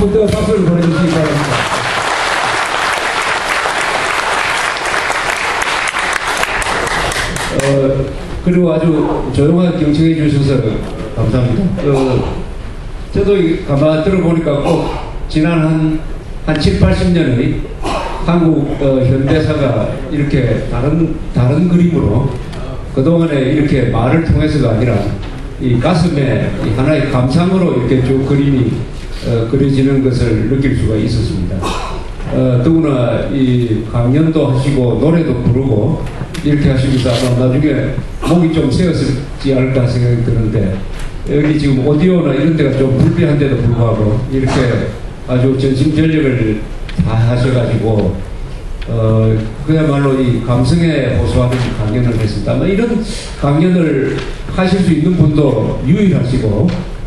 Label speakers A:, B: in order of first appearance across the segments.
A: 번 더 박수를 보내주시기 바랍니다. 그리고 아주 조용하게 경청해 주셔서 감사합니다. 저도 가만 들어보니까 꼭 지난 한 7, 80년의 한국 현대사가 이렇게 다른 그림으로 그동안에 이렇게 말을 통해서가 아니라 이 가슴에 이 하나의 감상으로 이렇게 쭉 그림이 그려지는 것을 느낄 수가 있었습니다. 더구나 이 강연도 하시고 노래도 부르고 이렇게 하시면서 아마 나중에 목이 좀 세었을지 않을까 생각이 드는데 여기 지금 오디오나 이런 데가 좀 불편한데도 불구하고 이렇게 아주 전심전력을 다 하셔가지고 그야말로 이 감성에 호소하는 강연을 했습니다. 아마 이런 강연을 하실 수 있는 분도 유일하시고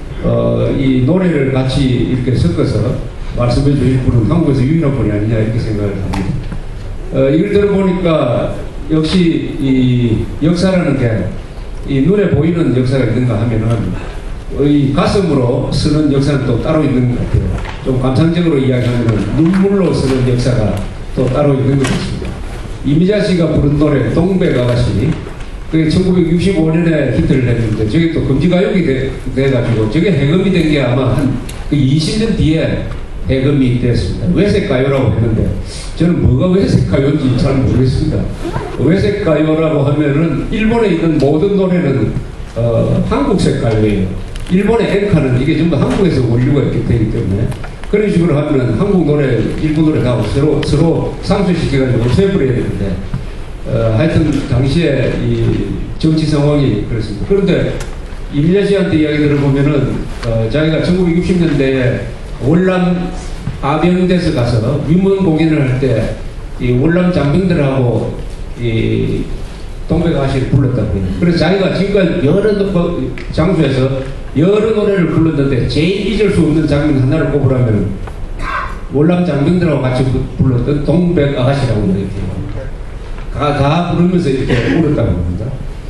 A: 이 노래를 같이 이렇게 섞어서 말씀해 주실 분은 한국에서 유일한 분이 아니냐 이렇게 생각을 합니다. 이걸 들어보니까 역시 이 역사라는 게 이 눈에 보이는 역사가 있는가 하면은 이 가슴으로 쓰는 역사는 또 따로 있는 것 같아요. 좀 감상적으로 이야기하면은 눈물로 쓰는 역사가 또 따로 있는 것 같습니다. 이미자 씨가 부른 노래 동백 아가씨 그게 1965년에 히트를 했는데 저게 또 금지가요기 돼가지고 저게 해금이 된 게 아마 한 20년 뒤에 해금이 됐습니다. 외색가요라고 했는데 저는 뭐가 외색가요인지 잘 모르겠습니다. 외색가요라고 하면은 일본에 있는 모든 노래는 한국색 가요예요. 일본의 엔카는 이게 전부 한국에서 원류가 이렇게 되기 때문에 그런 식으로 하면은 한국 노래, 일본 노래 다 서로 상쇄시켜가지고 없애버려야 되는데 하여튼 당시에 이 정치 상황이 그렇습니다. 그런데 이민자 씨한테 이야기 들어보면은 자기가 1960년대에 월남 아병대에서 가서 위문 공연을 할 때 이 월남 장병들하고 이 동백 아가씨를 불렀다고 해요. 그래서 자기가 지금까지 여러 장소에서 여러 노래를 불렀는데 제일 잊을 수 없는 장면 하나를 꼽으라면 월남 장병들하고 같이 불렀던 동백 아가씨라고 노래해요. 다 부르면서 이렇게 울었다고 합니다.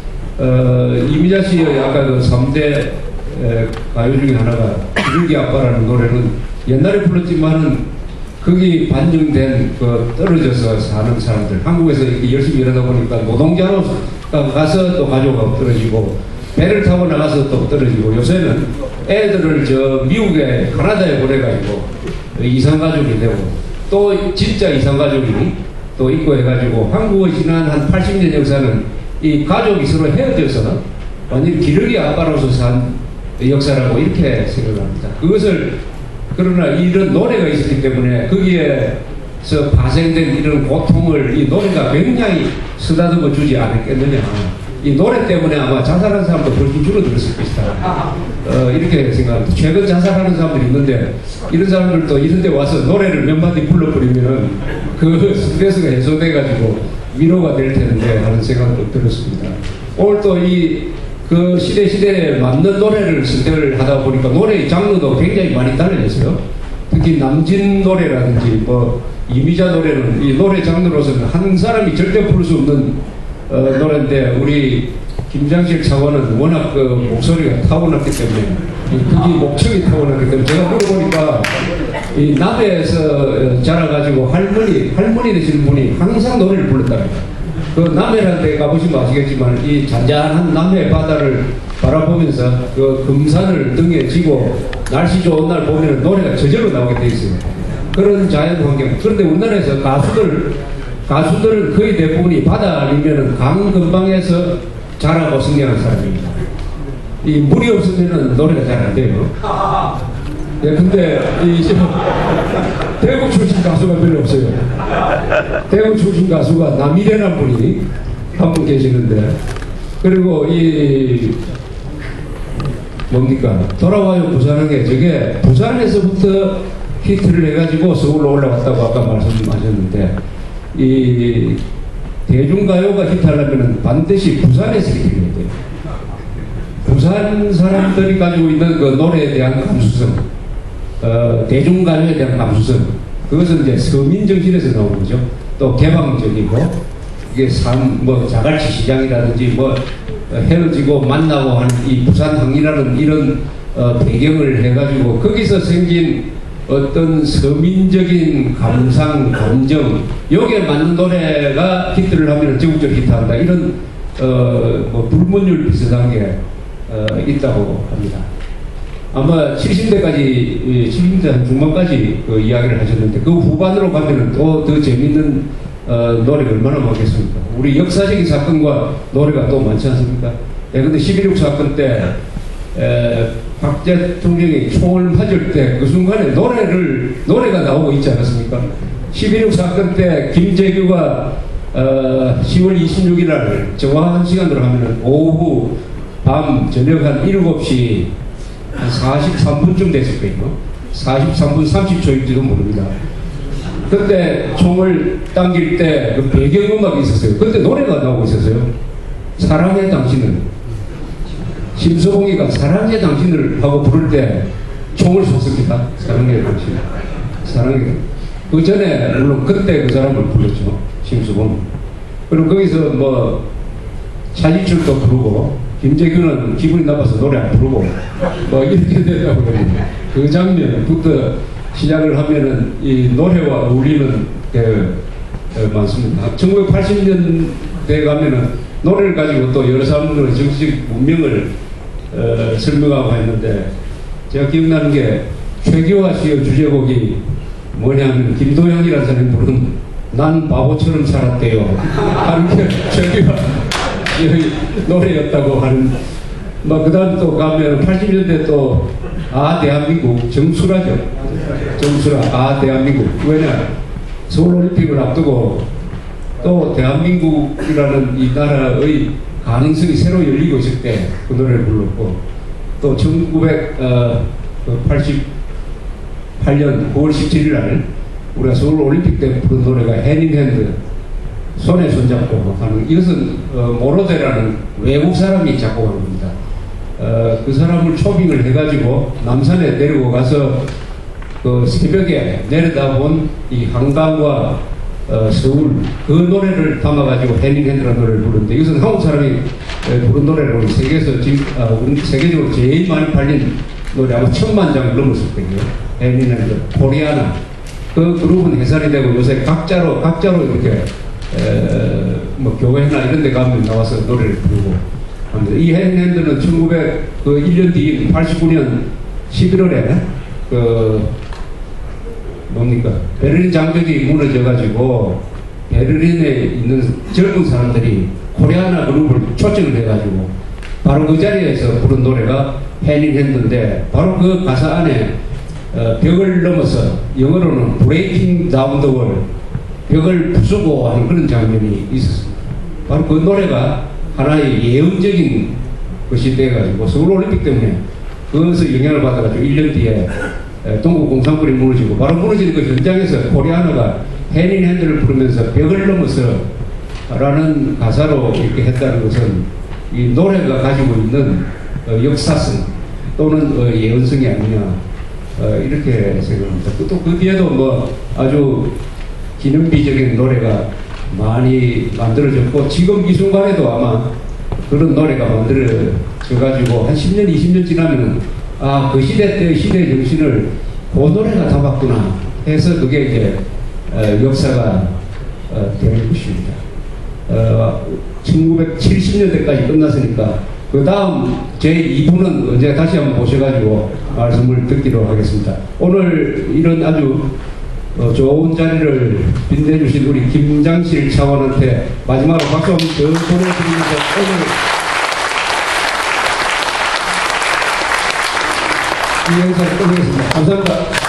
A: 이미자 씨의 아까 그 3대 가요 중에 하나가 기러기 아빠라는 노래는 옛날에 불렀지만은 거기 반영된 그 떨어져서 사는 사람들 한국에서 이렇게 열심히 일하다 보니까 노동자로 가서 또 가족하고 떨어지고 배를 타고 나가서 또 떨어지고 요새는 애들을 저 미국에 캐나다에 보내가지고 이산가족이 되고 또 진짜 이산가족이 또 있고 해가지고 한국의 지난 한 80년 역사는 이 가족이 서로 헤어져서 완전히 기러기 아빠로서 산 역사라고 이렇게 생각합니다. 그것을 그러나 이런 노래가 있었기 때문에 거기에서 발생된 이런 고통을 이 노래가 굉장히 쓰다듬어 주지 않았겠느냐. 이 노래 때문에 아마 자살하는 사람도 훨씬 줄어들었을 것이다. 이렇게 생각합니다. 최근 자살하는 사람들이 있는데 이런 사람들도 이런 데 와서 노래를 몇 마디 불러버리면 그 스트레스가 해소돼가지고 위로가 될 텐데 하는 생각도 들었습니다. 오늘 또 그 시대에 맞는 노래를 선택을 하다 보니까 노래의 장르도 굉장히 많이 달라졌어요. 특히 남진 노래라든지 뭐 이미자 노래는 이 노래 장르로서는 한 사람이 절대 부를 수 없는 노래인데 우리 김장실 차관은 워낙 그 목소리가 타고났기 때문에 그게 목청이 타고났기 때문에 제가 물어보니까 이 남해에서 자라가지고 할머니 되시는 분이 항상 노래를 불렀답니다. 그 남해라는 데 가보시면 아시겠지만 이 잔잔한 남해 바다를 바라보면서 그 금산을 등에 지고 날씨 좋은 날 보면 노래가 저절로 나오게 돼 있어요. 그런 자연 환경. 그런데 우리나라에서 가수들은 거의 대부분이 바다 아니면은 강 근방에서 자라고 성장한 사람입니다. 이 물이 없으면은 노래가 잘 안 돼요. 예, 근데 대구 출신 가수가 별로 없어요. 대구 출신 가수가 남일이라는 분이 한 분 계시는데, 그리고 뭡니까? 돌아와요 부산항에 저게 부산에서부터 히트를 해가지고 서울로 올라갔다고 아까 말씀하셨는데, 이 대중가요가 히트하려면 반드시 부산에서 히트해야 돼요. 부산 사람들이 가지고 있는 그 노래에 대한 감수성, 대중가요에 대한 감수성, 그것은 이제 서민정신에서 나오는 거죠. 또 개방적이고, 이게 자갈치 시장이라든지 헤어지고 만나고 한 이 부산항이라는 이런 배경을 해가지고 거기서 생긴 어떤 서민적인 감상, 감정, 여기에 맞는 노래가 히트를 하면 전국적으로 히트한다. 이런, 뭐, 불문율 비슷한 게, 있다고 합니다. 아마 70대까지, 70대 한 중반까지 그 이야기를 하셨는데, 그 후반으로 가면은 또 더 재밌는, 노래가 얼마나 많겠습니까? 우리 역사적인 사건과 노래가 또 많지 않습니까? 예, 근데 11.6 사건 때, 박 대통령이 총을 맞을 때 그 순간에 노래가 나오고 있지 않았습니까? 11.6 사건 때 김재규가 10월 26일 날 정확한 시간으로 하면은 오후 밤 저녁 한 7시 한 43분쯤 됐을 거예요. 43분 30초일지도 모릅니다. 그때 총을 당길 때 그 배경음악이 있었어요. 그때 노래가 나오고 있었어요. 사랑의 당신은. 심수봉이가 사랑의 당신을 하고 부를 때 총을 쏘습니다. 사랑의 당신. 사랑의. 그 전에 물론 그때 그 사람을 불렀죠. 심수봉. 그리고 거기서 뭐 차지출도 부르고 김재규는 기분이 나빠서 노래 안 부르고 뭐 이렇게 된다고 그러는데 그 장면부터 시작을 하면은 이 노래와 어울리는 게 많습니다. 1980년대에 가면은 노래를 가지고 또 여러 사람들의 정치적 문명을 설명하고 했는데 제가 기억나는 게 최기화 씨의 주제곡이 뭐냐면 김도영이라는 사람이 부른 난 바보처럼 살았대요 하는 게 최기화 노래였다고 하는 그 다음 또 가면 80년대 또 대한민국 정수라죠. 정수라 대한민국. 왜냐 서울올림픽을 앞두고 또 대한민국이라는 이 나라의 가능성이 새로 열리고 있을 때 그 노래를 불렀고 또 1988년 9월 17일 날 우리가 서울올림픽 때 부른 노래가 해닝핸드 손에 손잡고 하는 이것은 모로데라는 외국 사람이 작곡한 겁니다. 그 사람을 초빙을 해가지고 남산에 내리고 가서 그 새벽에 내려다본 이 한강과 서울 그 노래를 담아가지고 해닝핸드라는 노래를 부르는데 이것은 한국 사람이 부른 노래로 세계에서 지금 세계적으로 제일 많이 팔린 노래 아마 1000만 장을 넘었을 거예요. 해닝핸드, 코리아나 그 그룹은 해산이 되고 요새 각자로 이렇게 뭐 교회나 이런 데 가면 나와서 노래를 부르고 합니다. 이 해닝핸드는 1년 뒤 89년 11월에 뭡니까? 베를린 장벽이 무너져가지고 베를린에 있는 젊은 사람들이 코리아나 그룹을 초청을 해가지고 바로 그 자리에서 부른 노래가 해닝핸드인데 바로 그 가사 안에 벽을 넘어서 영어로는 Breaking Down the Wall 벽을 부수고 하는 그런 장면이 있었습니다. 바로 그 노래가 하나의 예언적인 것이 돼가지고 서울올림픽 때문에 그것에서 영향을 받아가지고 1년 뒤에 동국 공산군이 무너지고 바로 무너지는 그 현장에서 코리아나가 해닝핸드를 부르면서 벽을 넘어서 라는 가사로 이렇게 했다는 것은 이 노래가 가지고 있는 역사성 또는 예언성이 아니냐 이렇게 생각합니다. 또 그 뒤에도 뭐 아주 기념비적인 노래가 많이 만들어졌고 지금 이 순간에도 아마 그런 노래가 만들어져가지고 한 10년 20년 지나면은 그 시대 때의 시대의 정신을 그 노래가 담았구나 해서 그게 이제 역사가 될 것입니다. 1970년대까지 끝났으니까 그 다음 제2부는 언제 다시 한번 모셔가지고 말씀을 듣기로 하겠습니다. 오늘 이런 아주 좋은 자리를 빛내주신 우리 김장실 차관한테 마지막으로 박수 한번 더 보내드리면서 오늘 이 영상을 끝내겠습니다. 감사합니다.